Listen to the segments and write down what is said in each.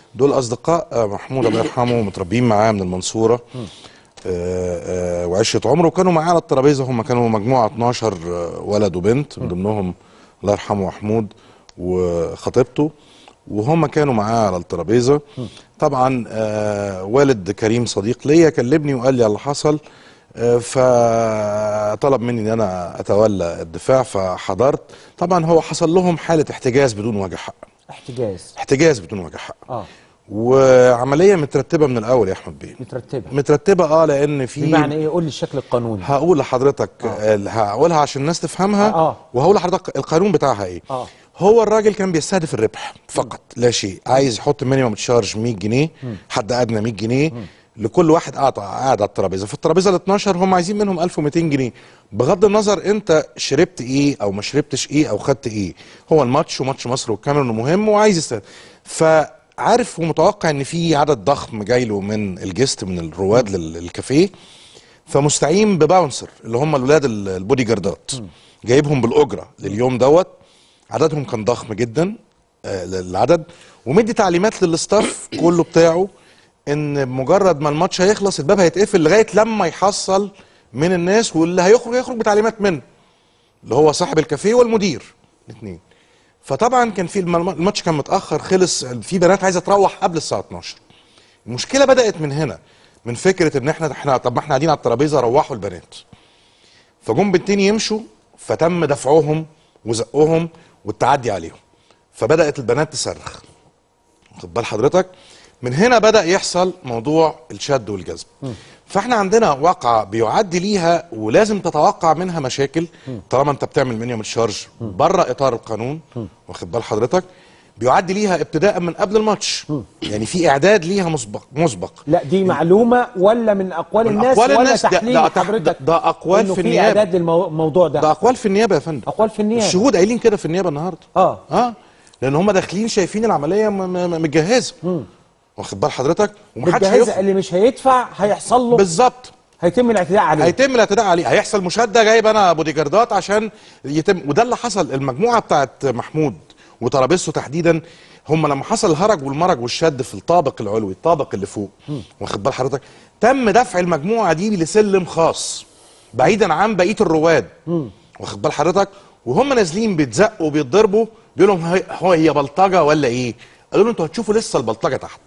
دول اصدقاء محمود الله يرحمه، متربيين معاه من المنصوره وعشره عمره، وكانوا معاه على الترابيزه. هم كانوا مجموعه 12 ولد وبنت، من ضمنهم الله يرحمه محمود وخطيبته، وهم كانوا معاه على الترابيزه. طبعا والد كريم صديق ليا كلمني وقال لي على اللي حصل، فطلب مني ان انا اتولى الدفاع، فحضرت. طبعا هو حصل لهم حاله احتجاز بدون وجه حق. احتجاز بدون وجه حق. وعمليه مترتبه من الاول يا احمد بيه. مترتبه لان في بمعنى ايه؟ قول لي الشكل القانوني. هقول لحضرتك هقولها عشان الناس تفهمها. وهقول لحضرتك القانون بتاعها ايه. هو الراجل كان بيستهدف الربح فقط لا شيء، عايز يحط مينيمم تشارج 100 جنيه، حد ادنى 100 جنيه لكل واحد قاعد على الترابيزه. في الترابيزه ال 12 هم عايزين منهم 1200 جنيه، بغض النظر انت شربت ايه او ما شربتش ايه او خدت ايه. هو الماتش وماتش مصر والكاميرون مهم وعايز يستهدف. فعارف ومتوقع ان في عدد ضخم جاي له من الجست، من الرواد للكافيه، فمستعين بباونسر اللي هم الولاد البودي جاردات، جايبهم بالاجره لليوم دوت. عددهم كان ضخم جدا العدد، ومدي تعليمات للاستاف كله بتاعه ان مجرد ما الماتش هيخلص الباب هيتقفل لغايه لما يحصل من الناس، واللي هيخرج بتعليمات منه اللي هو صاحب الكافيه والمدير الاثنين. فطبعا كان في الماتش كان متاخر، خلص، في بنات عايزه تروح قبل الساعه 12. المشكله بدات من هنا، من فكره ان احنا طب ما احنا قاعدين على الترابيزه، روحوا البنات. فجم بنتين يمشوا، فتم دفعهم وزقهم والتعدي عليهم، فبدات البنات تصرخ. واخد بال حضرتك؟ من هنا بدأ يحصل موضوع الشد والجذب. فاحنا عندنا واقعة بيعدي ليها ولازم تتوقع منها مشاكل طالما انت بتعمل مينيمم تشارج بره اطار القانون. واخد بال حضرتك؟ بيعدي ليها ابتداء من قبل الماتش، يعني في اعداد ليها مسبق. لا دي معلومه ولا من اقوال الناس ولا تحليل حضرتك؟ ده اقوال في النيابه. في اعداد للموضوع ده اقوال في النيابه يا فندم. اقوال في النيابه، الشهود قايلين كده في النيابه النهارده. لان هم داخلين شايفين العمليه متجهزه. واخد بال حضرتك؟ ومحدش هيدفع. اللي مش هيدفع هيحصل له بالظبط، هيتم الاعتداء عليه. هيحصل مشاده، جايب انا بودي جاردات عشان يتم. وده اللي حصل. المجموعه بتاعت محمود وترابيزته تحديدا، هم لما حصل الهرج والمرج والشد في الطابق العلوي، الطابق اللي فوق، واخد بال حضرتك، تم دفع المجموعه دي لسلم خاص بعيدا عن بقيه الرواد. واخد بال حضرتك؟ وهم نازلين بيتزقوا وبيتضربوا، بيقول لهم هي بلطجه ولا ايه؟ قالوا له انتوا هتشوفوا لسه البلطجه تحت.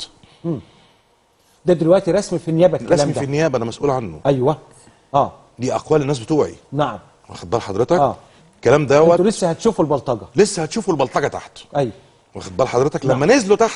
ده دلوقتي رسمي في النيابه الكلام ده؟ رسمي في النيابه، انا مسؤول عنه. ايوه. دي اقوال الناس بتوعي. نعم. واخد بال حضرتك؟ الكلام دوت انتوا لسه هتشوفوا البلطجه. لسه هتشوفوا البلطجه تحت. ايوه. واخد بال حضرتك؟ لما نزلوا تحت،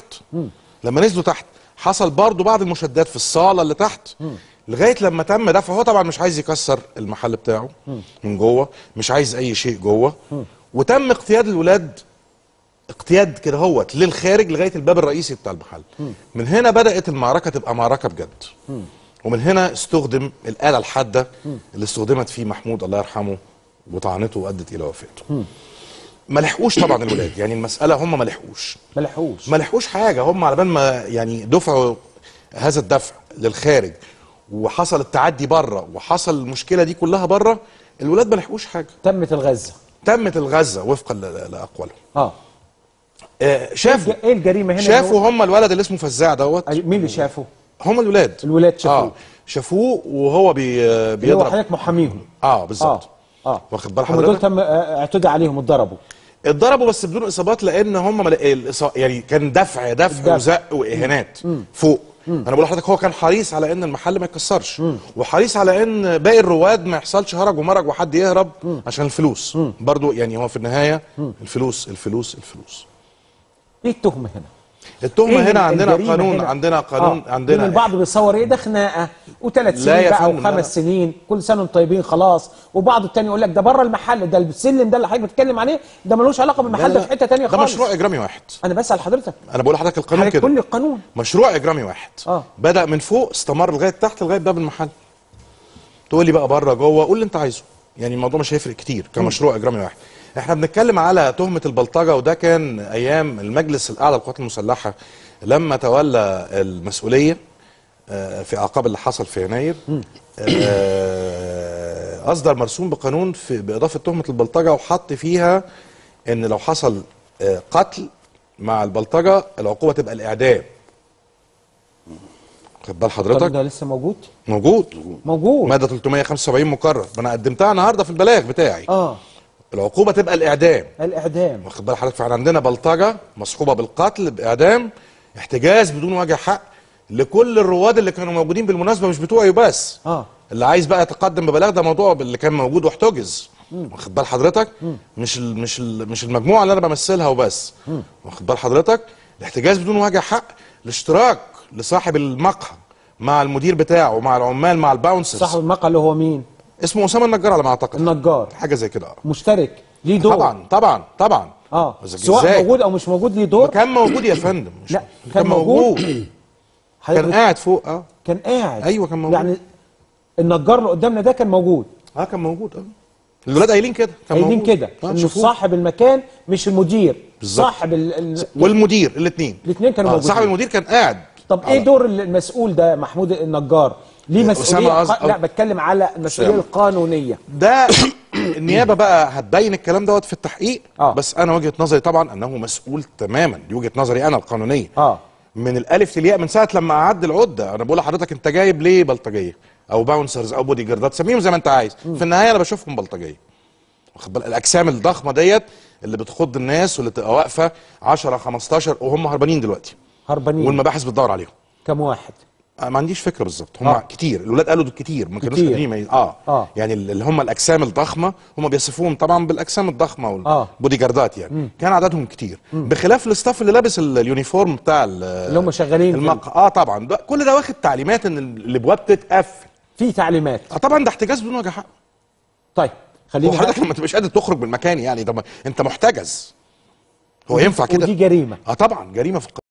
حصل برضو بعض المشادات في الصاله اللي تحت، لغايه لما تم دفع. هو طبعا مش عايز يكسر المحل بتاعه من جوه، مش عايز اي شيء جوه، وتم اقتياد الولاد اقتياد كده هوت للخارج لغايه الباب الرئيسي بتاع المحل. من هنا بدات المعركه تبقى معركه بجد. ومن هنا استخدم الاله الحاده اللي استخدمت فيه محمود الله يرحمه وطعنته وادت الى وفاته. ما لحقوش طبعا الولاد، يعني المساله هم ما لحقوش حاجه. هم على بال ما يعني دفعوا هذا الدفع للخارج وحصل التعدي بره وحصل المشكله دي كلها بره، الولاد ما لحقوش حاجه. تمت الغزه وفقا لاقوالهم. شافوا ايه الجريمه هنا؟ شافوا هم الولد اللي اسمه فزاع دوت. مين اللي شافه؟ هم الولاد شافوه. شافوه وهو بيضرب. هو حضرتك محاميهم. بالظبط. واخد بال حضرتك؟ دول تم اعتدى عليهم، اتضربوا بس بدون اصابات، لان هم يعني كان دفع وزق واهانات فوق. انا بقول لحضرتك هو كان حريص على ان المحل ما يتكسرش، وحريص على ان باقي الرواد ما يحصلش هرج ومرج وحد يهرب عشان الفلوس. برضو يعني هو في النهايه الفلوس. ايه التهمه هنا؟ التهمه هنا عندنا قانون عندنا البعض بيصور ايه ده خناقه و3 سنين بقى و5 سنين، كل سنه وانتم طيبين خلاص. وبعض التاني يقول لك ده بره المحل، ده السلم ده اللي حضرتك بتتكلم عليه ده ملوش علاقه بالمحل، ده في حته ثانيه خالص. ده مشروع اجرامي واحد. انا بسال حضرتك، انا بقول لحضرتك القانون كده. كل القانون مشروع اجرامي واحد. بدا من فوق استمر لغايه تحت لغايه باب المحل. تقول لي بقى بره جوه، قول اللي انت عايزه، يعني الموضوع مش هيفرق كتير كمشروع اجرامي واحد. احنا بنتكلم على تهمه البلطجه، وده كان ايام المجلس الاعلى للقوات المسلحه لما تولى المسؤوليه في اعقاب اللي حصل في يناير. اصدر مرسوم بقانون باضافه تهمه البلطجه، وحط فيها ان لو حصل قتل مع البلطجه العقوبه تبقى الاعدام خد بال حضرتك؟ ده لسه موجود؟ موجود ماده 375 مكرر، ما انا قدمتها النهارده في البلاغ بتاعي. العقوبه تبقى الاعدام. واخد بال حضرتك؟ فاحنا عندنا بلطجه مصحوبه بالقتل باعدام، احتجاز بدون وجه حق لكل الرواد اللي كانوا موجودين، بالمناسبه مش بتوعي بس. اللي عايز بقى يتقدم ببلاغ ده موضوع اللي كان موجود واحتجز. واخد بال حضرتك؟ مش المجموعه اللي انا بمثلها وبس. واخد بال حضرتك؟ الاحتجاز بدون وجه حق، الاشتراك لصاحب المقهى مع المدير بتاعه ومع العمال مع الباونسرز. صاحب المقهى اللي هو مين؟ اسمه اسامه النجار على ما اعتقد. النجار حاجه زي كده. مشترك ليه دور؟ طبعا سواء موجود او مش موجود ليه دور؟ كان موجود يا فندم. لا كان موجود. كان قاعد فوق. كان قاعد. ايوه كان موجود. يعني النجار اللي قدامنا ده كان موجود. كان موجود. الولاد قايلين كده، كان قايلين كده انه صاحب المكان مش المدير. بالظبط. صاحب والمدير الاثنين كانوا موجودين. صاحب المدير كان قاعد. طب ايه دور المسؤول ده محمود النجار؟ ليه مسؤوليه لا بتكلم على المسؤوليه القانونيه. ده النيابه بقى هتبين الكلام دوت في التحقيق. بس انا وجهه نظري طبعا انه مسؤول تماما، دي وجهه نظري انا القانونيه. من الالف للياء من ساعه لما قعد العده. انا بقول لحضرتك انت جايب ليه بلطجيه او باونسرز او بودي جاردات، سميهم زي ما انت عايز. في النهايه انا بشوفهم بلطجيه. واخد بالك؟ الاجسام الضخمه ديت اللي بتخض الناس واللي تبقى واقفه 10 15 وهم هربانين دلوقتي. والمباحث بتدور عليهم. كم واحد؟ ما عنديش فكره بالظبط. هم كتير. الولاد قالوا دول كتير، ما كانوش قادرين يعني اللي هم الاجسام الضخمه هم بيصفوهم طبعا بالاجسام الضخمه والبودي جاردات يعني. كان عددهم كتير بخلاف الاستاف اللي لابس اليونيفورم بتاع اللي هم شغالين طبعا كل ده واخد تعليمات ان الابواب تتقفل. في تعليمات طبعا ده احتجاز بدون وجه حق. طيب خلينا حضرتك لما تبقاش قادر تخرج من المكان يعني ده انت محتجز. هو ينفع كده؟ ودي جريمه. طبعا جريمه في